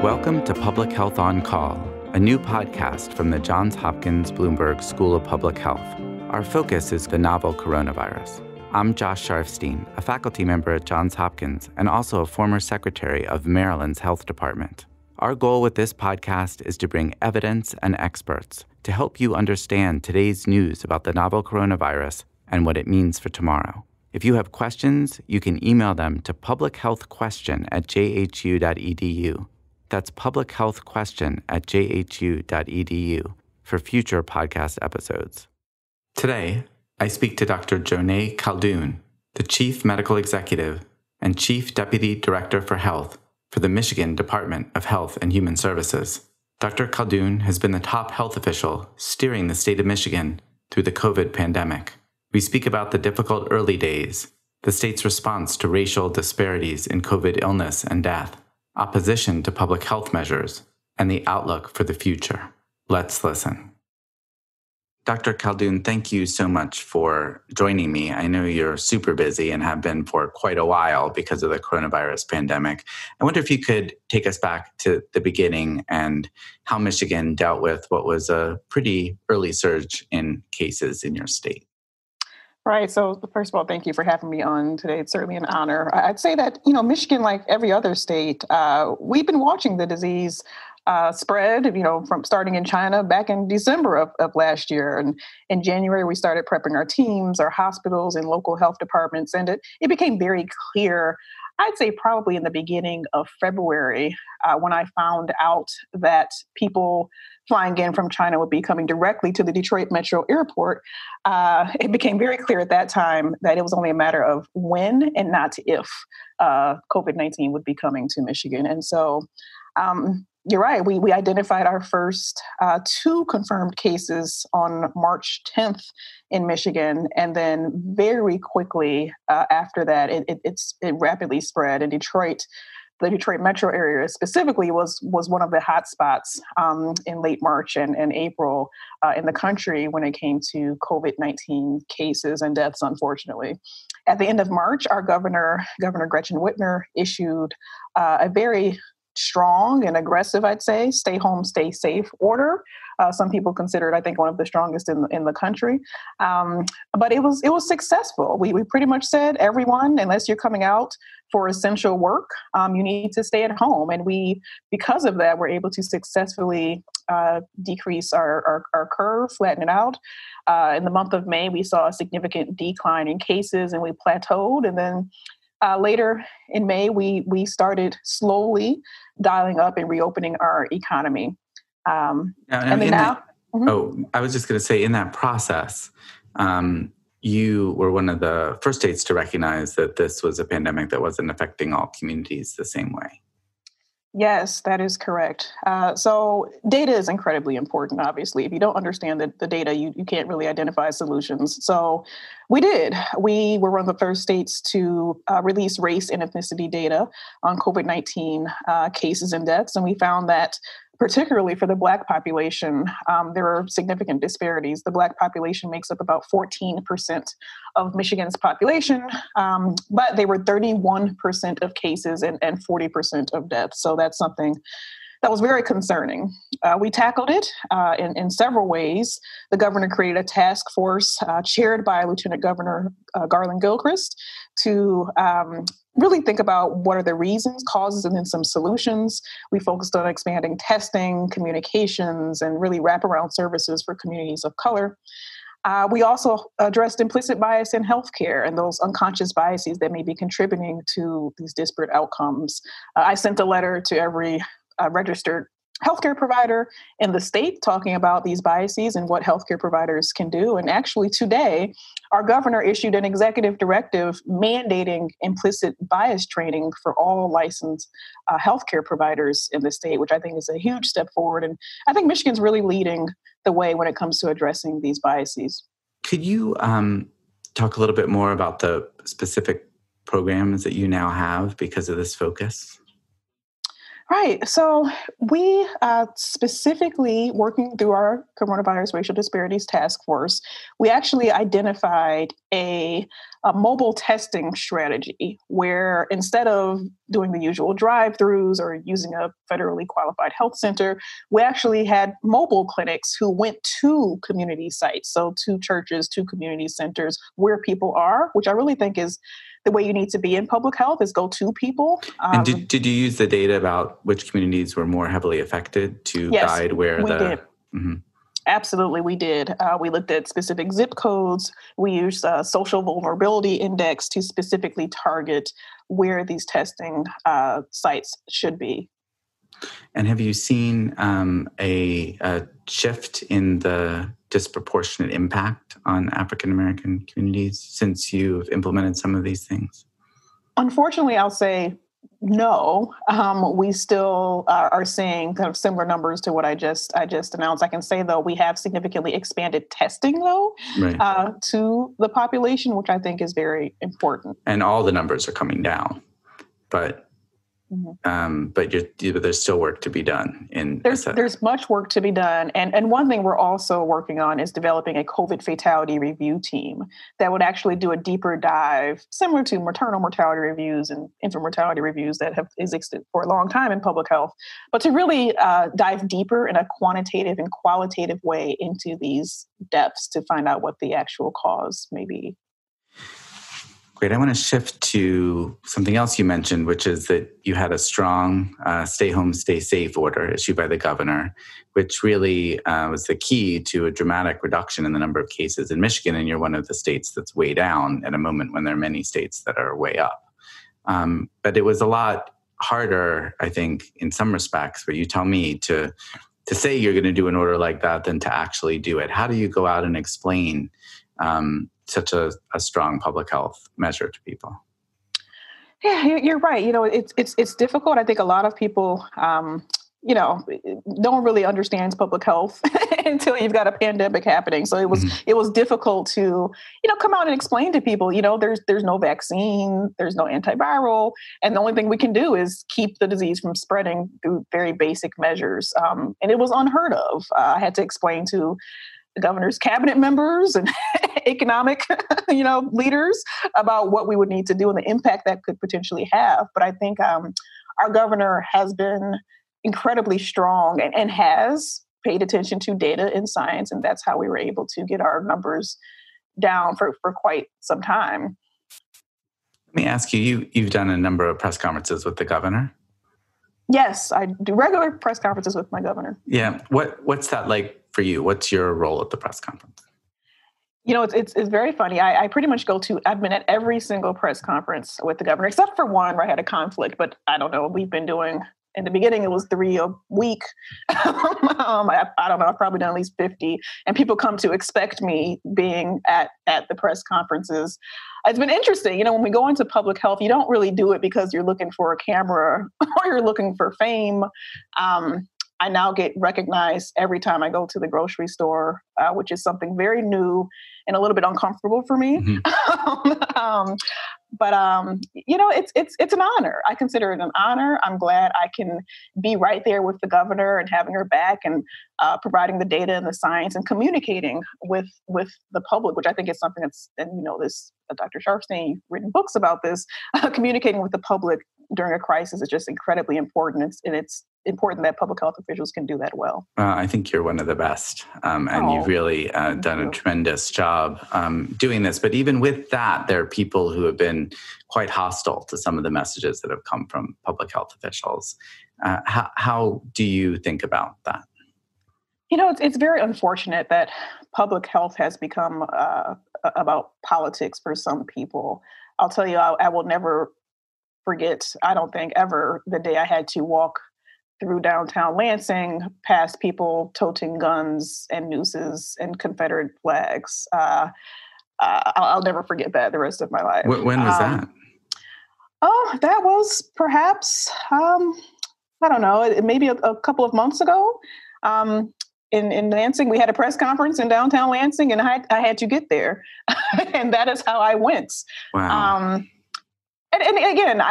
Welcome to Public Health on Call, a new podcast from the Johns Hopkins Bloomberg School of Public Health. Our focus is the novel coronavirus. I'm Josh Sharfstein, a faculty member at Johns Hopkins and also a former secretary of Maryland's Health Department. Our goal with this podcast is to bring evidence and experts to help you understand today's news about the novel coronavirus and what it means for tomorrow. If you have questions, you can email them to publichealthquestion@jhu.edu. That's publichealthquestion@jhu.edu for future podcast episodes. Today, I speak to Dr. Joneigh Khaldun, the Chief Medical Executive and Chief Deputy Director for Health for the Michigan Department of Health and Human Services. Dr. Khaldun has been the top health official steering the state of Michigan through the COVID pandemic. We speak about the difficult early days, the state's response to racial disparities in COVID illness and death, opposition to public health measures, and the outlook for the future. Let's listen. Dr. Khaldun, thank you so much for joining me. I know you're super busy and have been for quite a while because of the coronavirus pandemic. I wonder if you could take us back to the beginning and how Michigan dealt with what was a pretty early surge in cases in your state. Right. So first of all, thank you for having me on today. It's certainly an honor. I'd say that, Michigan, like every other state, we've been watching the disease spread, from starting in China back in December of last year. And in January, we started prepping our teams, our hospitals, and local health departments. And it became very clear, I'd say probably in the beginning of February, when I found out that people flying in from China would be coming directly to the Detroit Metro Airport, it became very clear at that time that it was only a matter of when and not if COVID-19 would be coming to Michigan. And so you're right. We identified our first 2 confirmed cases on March 10th in Michigan. And then very quickly after that, it rapidly spread. In Detroit, the Detroit metro area specifically was one of the hot spots in late March and April in the country when it came to COVID-19 cases and deaths, unfortunately. At the end of March, our Governor Gretchen Whitmer, issued a very strong and aggressive, I'd say, stay home, stay safe order. Some people consider it, I think, one of the strongest in the country. But it was successful. We pretty much said, everyone, unless you're coming out for essential work, you need to stay at home. And because of that, we're able to successfully decrease our curve, flatten it out. In the month of May, we saw a significant decline in cases and we plateaued. And then later in May, we started slowly dialing up and reopening our economy. I was just going to say, in that process, you were one of the first states to recognize that this was a pandemic that wasn't affecting all communities the same way. Yes, that is correct. So data is incredibly important, obviously. If you don't understand the data, you can't really identify solutions. So we did. We were one of the first states to release race and ethnicity data on COVID-19 cases and deaths. And we found that particularly for the Black population, there are significant disparities. The Black population makes up about 14% of Michigan's population, but they were 31% of cases and 40% of deaths. So that's something that was very concerning. We tackled it in several ways. The governor created a task force chaired by Lieutenant Governor Garland Gilchrist to really think about what are the reasons, causes, and then some solutions. We focused on expanding testing, communications, and really wraparound services for communities of color. We also addressed implicit bias in healthcare and those unconscious biases that may be contributing to these disparate outcomes. I sent a letter to every registered healthcare provider in the state talking about these biases and what healthcare providers can do. And actually today, our governor issued an executive directive mandating implicit bias training for all licensed healthcare providers in the state, which I think is a huge step forward. And I think Michigan's really leading the way when it comes to addressing these biases. Could you talk a little bit more about the specific programs that you now have because of this focus? Right. So we specifically working through our coronavirus racial disparities task force, we actually identified a a mobile testing strategy where instead of doing the usual drive-throughs or using a federally qualified health center, we actually had mobile clinics who went to community sites, so to churches, to community centers where people are, which I really think is the way you need to be in public health, is go to people. And did you use the data about which communities were more heavily affected to Yes, guide where we the... did. Mhm. Absolutely, we did. We looked at specific zip codes. We used a social vulnerability index to specifically target where these testing sites should be. And have you seen a shift in the disproportionate impact on African American communities since you've implemented some of these things? Unfortunately, I'll say no. We still are seeing kind of similar numbers to what I just announced. I can say, though, we have significantly expanded testing, though, Right. to the population, which I think is very important. And all the numbers are coming down, but but there's still work to be done. There's much work to be done. And one thing we're also working on is developing a COVID fatality review team that would actually do a deeper dive, similar to maternal mortality reviews and infant mortality reviews that have existed for a long time in public health, but to really dive deeper in a quantitative and qualitative way into these deaths to find out what the actual cause may be. Great. I want to shift to something else you mentioned, which is that you had a strong stay home, stay safe order issued by the governor, which really was the key to a dramatic reduction in the number of cases in Michigan. And you're one of the states that's way down at a moment when there are many states that are way up. But it was a lot harder, I think, in some respects, where you tell me to say you're going to do an order like that than to actually do it. How do you go out and explain such a strong public health measure to people? Yeah, you're right. It's difficult. I think a lot of people, no one really understands public health until you've got a pandemic happening. So it was difficult to, come out and explain to people, there's no vaccine, there's no antiviral, and the only thing we can do is keep the disease from spreading through very basic measures. And it was unheard of. I had to explain to the governor's cabinet members and economic, leaders about what we would need to do and the impact that could potentially have. But I think our governor has been incredibly strong and has paid attention to data and science, and that's how we were able to get our numbers down for quite some time. Let me ask you've done a number of press conferences with the governor? Yes, I do regular press conferences with my governor. Yeah. What's that like for you? What's your role at the press conference? It's very funny. I've been at every single press conference with the governor, except for one where I had a conflict, but I don't know. We've been doing, in the beginning, it was 3 a week. I don't know. I've probably done at least 50, and people come to expect me being at the press conferences. It's been interesting. When we go into public health, you don't really do it because you're looking for a camera or you're looking for fame. I now get recognized every time I go to the grocery store, which is something very new and a little bit uncomfortable for me. Mm-hmm. But it's an honor. I consider it an honor. I'm glad I can be right there with the governor and having her back and providing the data and the science and communicating with the public, which I think is something that's, and this Dr. Sharfstein, you've written books about this. Communicating with the public during a crisis is just incredibly important. It's important that public health officials can do that well. I think you're one of the best, and you've really done a tremendous job doing this. But even with that, there are people who have been quite hostile to some of the messages that have come from public health officials. How do you think about that? It's very unfortunate that public health has become about politics for some people. I'll tell you, I will never forget, I don't think ever, the day I had to walk through downtown Lansing past people toting guns and nooses and Confederate flags. I'll never forget that the rest of my life. When was that? Oh, that was perhaps, I don't know, maybe a couple of months ago. In Lansing, we had a press conference in downtown Lansing, and I had to get there. And that is how I went. Wow. And again,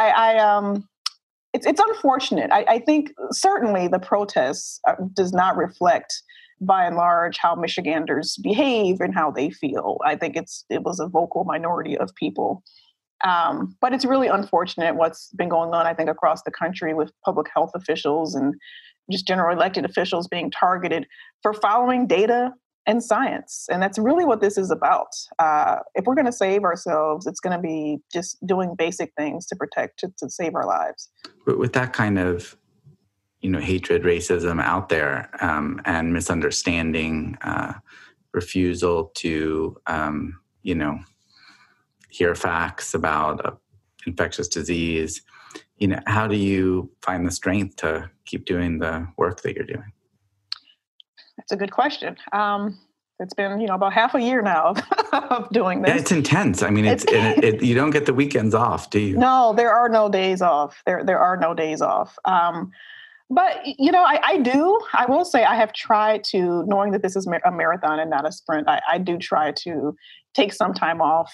it's unfortunate. I think certainly the protests does not reflect by and large, how Michiganders behave and how they feel. I think it was a vocal minority of people. But it's really unfortunate what's been going on, I think, across the country with public health officials and just general elected officials being targeted for following data and science. And that's really what this is about. If we're going to save ourselves, it's going to be just doing basic things to protect, to save our lives. But with that kind of, hatred, racism out there, and misunderstanding, refusal to, hear facts about infectious disease, how do you find the strength to keep doing the work that you're doing? That's a good question. It's been, about half a year now of doing this. Yeah, it's intense. I mean, you don't get the weekends off, do you? No, there are no days off. There are no days off. But, I do. I will say I have tried to, knowing that this is a marathon and not a sprint, I do try to take some time off,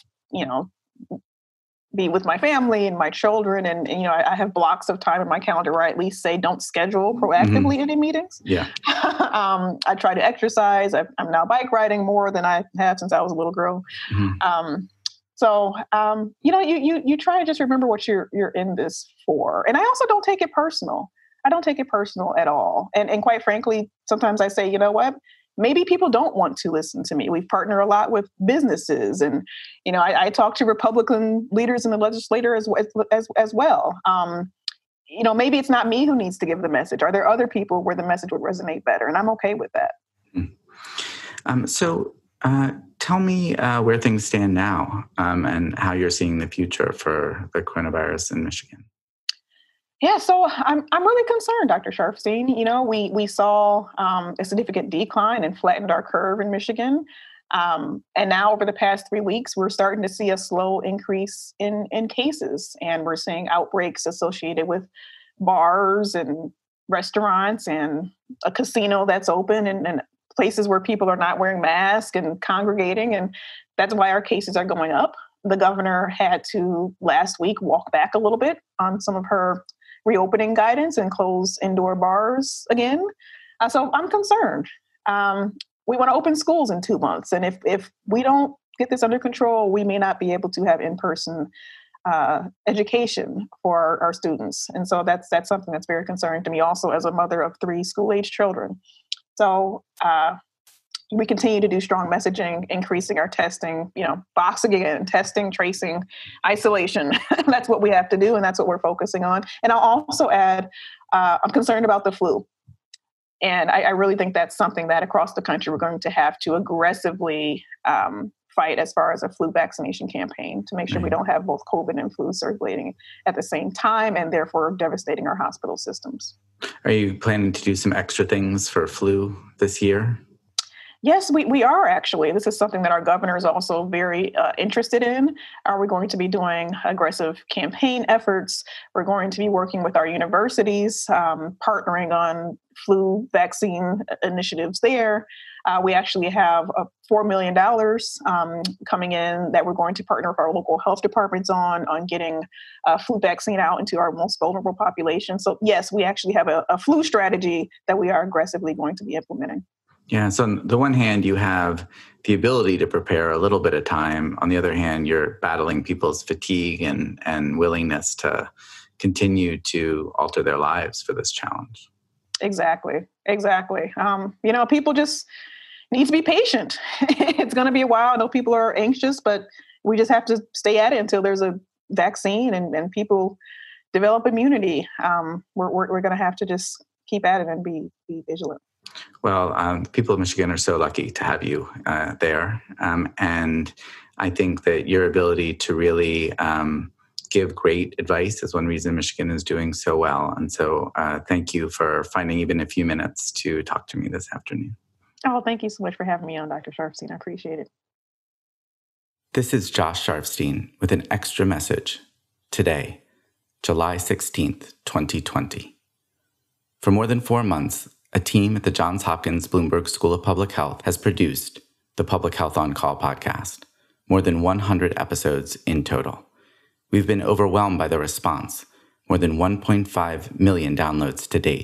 be with my family and my children. And I have blocks of time in my calendar where I at least say don't schedule proactively any meetings. Yeah. I try to exercise. I'm now bike riding more than I have since I was a little girl. So, you try to just remember what you're in this for. And I also don't take it personal. I don't take it personal at all. And quite frankly, sometimes I say, you know what? Maybe people don't want to listen to me. We've partnered a lot with businesses, and I talk to Republican leaders in the legislature as well. Maybe it's not me who needs to give the message. Are there other people where the message would resonate better? And I'm okay with that. So tell me where things stand now, and how you're seeing the future for the coronavirus in Michigan. Yeah, so I'm really concerned, Dr. Sharfstein. We saw a significant decline and flattened our curve in Michigan. And now over the past 3 weeks, we're starting to see a slow increase in cases. And we're seeing outbreaks associated with bars and restaurants and a casino that's open and places where people are not wearing masks and congregating. And that's why our cases are going up. The governor had to last week walk back a little bit on some of her reopening guidance and close indoor bars again. So I'm concerned. We want to open schools in 2 months. And if we don't get this under control, we may not be able to have in-person education for our students. And so that's something that's very concerning to me also as a mother of 3 school-age children. So we continue to do strong messaging, increasing our testing, box again, testing, tracing, isolation. That's what we have to do, and that's what we're focusing on. And I'll also add, I'm concerned about the flu. And I really think that's something that across the country we're going to have to aggressively fight as far as a flu vaccination campaign to make sure we don't have both COVID and flu circulating at the same time and therefore devastating our hospital systems. Are you planning to do some extra things for flu this year? Yes, we are actually. This is something that our governor is also very interested in. We're going to be doing aggressive campaign efforts. We're going to be working with our universities, partnering on flu vaccine initiatives there. We actually have $4 million coming in that we're going to partner with our local health departments on getting flu vaccine out into our most vulnerable population. So yes, we actually have a flu strategy that we are aggressively going to be implementing. Yeah. So on the one hand, you have the ability to prepare a little bit of time. On the other hand, you're battling people's fatigue and willingness to continue to alter their lives for this challenge. Exactly. People just need to be patient. It's going to be a while. I know people are anxious, but we just have to stay at it until there's a vaccine and people develop immunity. We're going to have to just keep at it and be vigilant. Well, the people of Michigan are so lucky to have you there. And I think that your ability to really give great advice is one reason Michigan is doing so well. And so thank you for finding even a few minutes to talk to me this afternoon. Oh, thank you so much for having me on, Dr. Sharfstein. I appreciate it. This is Josh Sharfstein with an extra message today, July 16th, 2020. For more than 4 months, a team at the Johns Hopkins Bloomberg School of Public Health has produced the Public Health on Call podcast, more than 100 episodes in total. We've been overwhelmed by the response, more than 1.5 million downloads to date,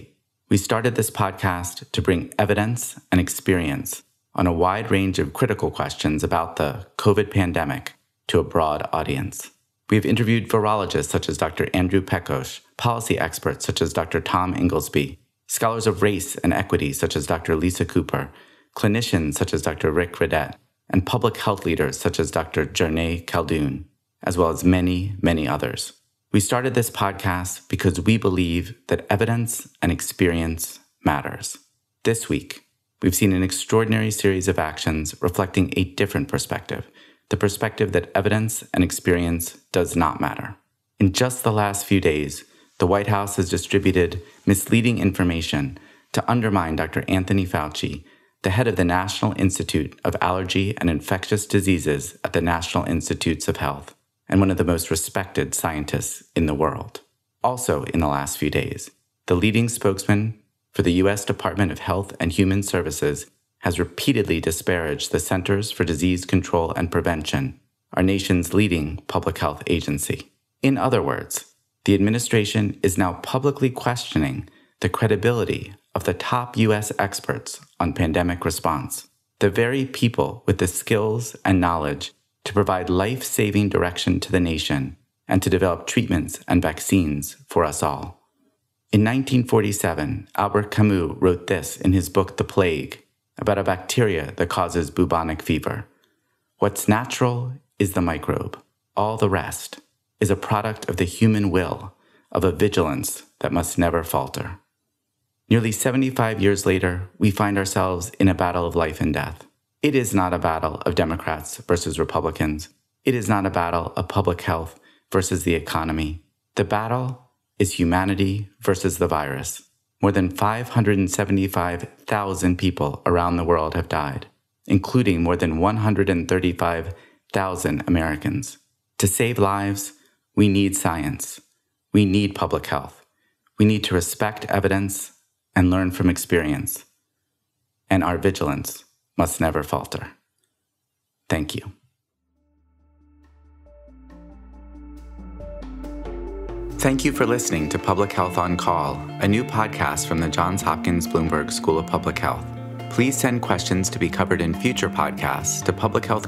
We started this podcast to bring evidence and experience on a wide range of critical questions about the COVID pandemic to a broad audience. We have interviewed virologists such as Dr. Andrew Pekos, policy experts such as Dr. Tom Inglesby, scholars of race and equity such as Dr. Lisa Cooper, clinicians such as Dr. Rick Redette, and public health leaders such as Dr. Joneigh Khaldun, as well as many, many others. We started this podcast because we believe that evidence and experience matters. This week, we've seen an extraordinary series of actions reflecting a different perspective, the perspective that evidence and experience does not matter. In just the last few days, the White House has distributed misleading information to undermine Dr. Anthony Fauci, the head of the National Institute of Allergy and Infectious Diseases at the National Institutes of Health, and one of the most respected scientists in the world. Also in the last few days, the leading spokesman for the U.S. Department of Health and Human Services has repeatedly disparaged the Centers for Disease Control and Prevention, our nation's leading public health agency. In other words, the administration is now publicly questioning the credibility of the top U.S. experts on pandemic response, the very people with the skills and knowledge to provide life-saving direction to the nation and to develop treatments and vaccines for us all. In 1947, Albert Camus wrote this in his book The Plague, about a bacteria that causes bubonic fever. What's natural is the microbe. All the rest is a product of the human will, of a vigilance that must never falter. Nearly 75 years later, we find ourselves in a battle of life and death. It is not a battle of Democrats versus Republicans. It is not a battle of public health versus the economy. The battle is humanity versus the virus. More than 575,000 people around the world have died, including more than 135,000 Americans. To save lives, we need science. We need public health. We need to respect evidence and learn from experience. And our vigilance must never falter. Thank you. Thank you for listening to Public Health on Call, a new podcast from the Johns Hopkins Bloomberg School of Public Health. Please send questions to be covered in future podcasts to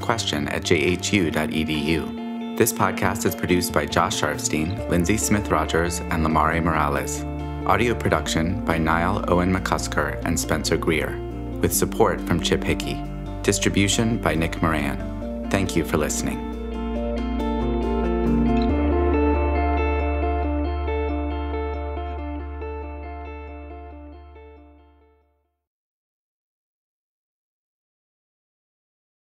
publichealthquestion@jhu.edu. This podcast is produced by Josh Sharfstein, Lindsay Smith-Rogers, and Lamare Morales. Audio production by Niall Owen McCusker and Spencer Greer, with support from Chip Hickey. Distribution by Nick Moran. Thank you for listening.